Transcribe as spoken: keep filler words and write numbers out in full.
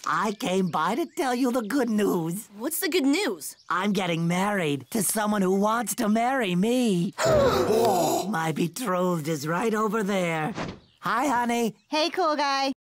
I came by to tell you the good news. What's the good news? I'm getting married to someone who wants to marry me. My betrothed is right over there. Hi, honey. Hey, cool guy.